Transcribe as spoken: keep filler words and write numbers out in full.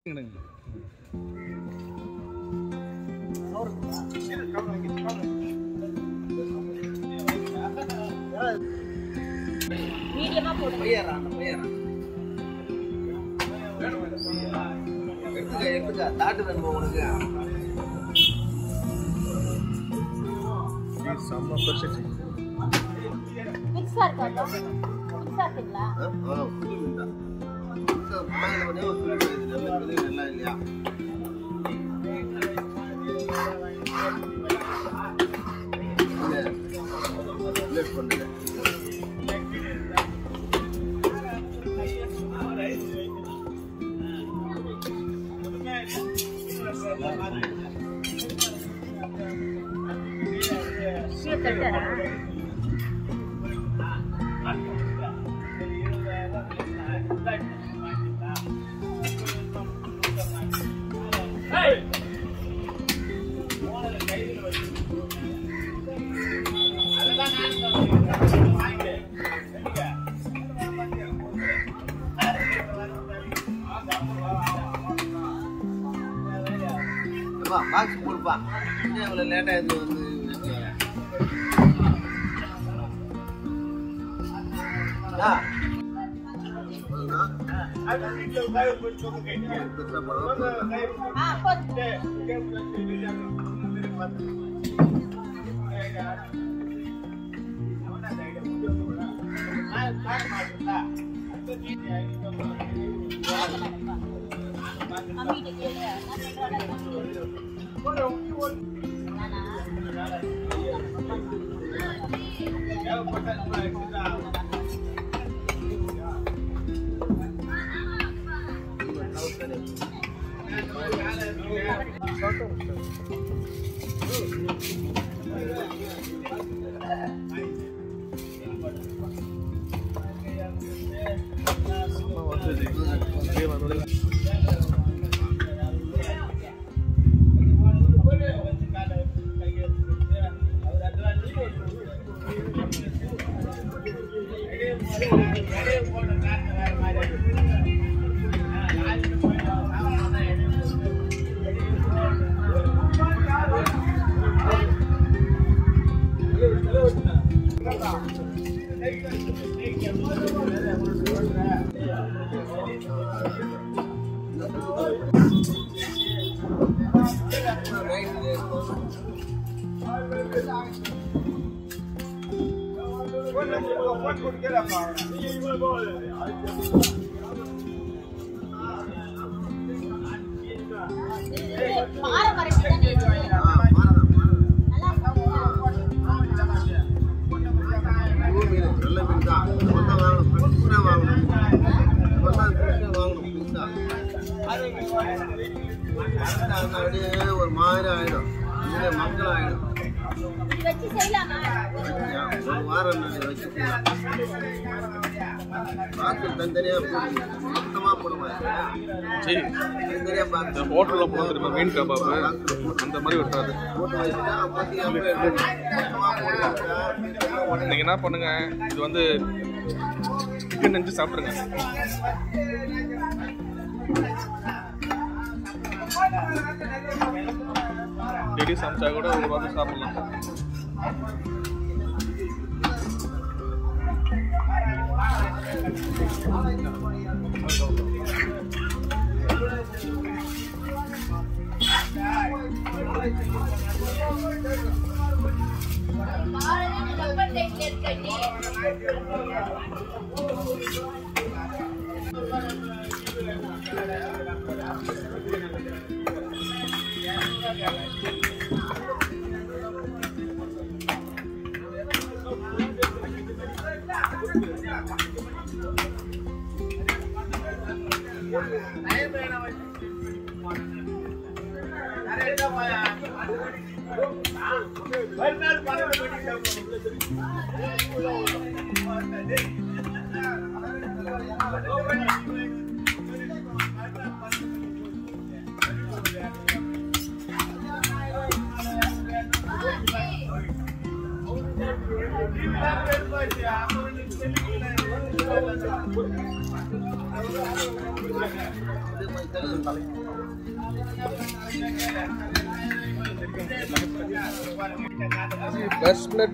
மீடியமா போடுங்க. எடுத்துக்க எடுத்துக்க தாட்டு வேணுமா உனக்கு? செம்ம பெர்ஃபெக்ட். மிக்ஸா இருக்கா? மிக்ஸா இருக்குங்களா? ஆ புளி மீன் தான். மிக்ஸா பண்ணாங்க பண்ணி ஒரு புளி மீன் நல்ல புளி நல்லா இல்லையா? பிளேட் பண்ணுங்க. பாக்ஸ் போடுப்பா. இவ்வளோ லேட்டாக இது வந்து ஒரு மாதிரி ஆயிடும். மக்கள் ஆயிடும். ஒரு வாரம் வச்சுக்கலாம். பாக்கு தனித்தனியா மொத்தமா போடுவாங்க. சரி தனித்தனியா பாக்கு ஹோட்டல்ல போடுறது மீன் கபாப் அந்த மாதிரி விட்டுறாது. நீங்க என்ன பண்ணுங்க, இது வந்து சிக்கன் நெஞ்சு சாப்பிடுங்க. டெய்லி சமைச்சா கூட ஒரு வாரம் சாப்பிடலாம். Best nut.